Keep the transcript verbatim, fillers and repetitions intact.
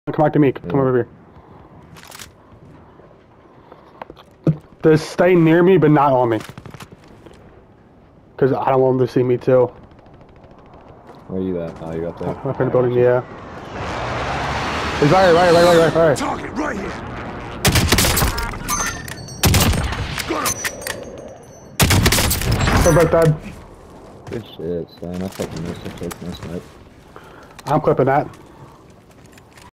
Come back to me. Come Yeah. over here. Just stay near me, but not on me. Because I don't want them to see me too. Where are you at? Oh, you got there. I'm in the building, yeah. He's right here, right here, right here, right here. Right. Target right here. Got him. What about that? Good shit, son. I fucking missed it taking this snipe. I'm clipping that.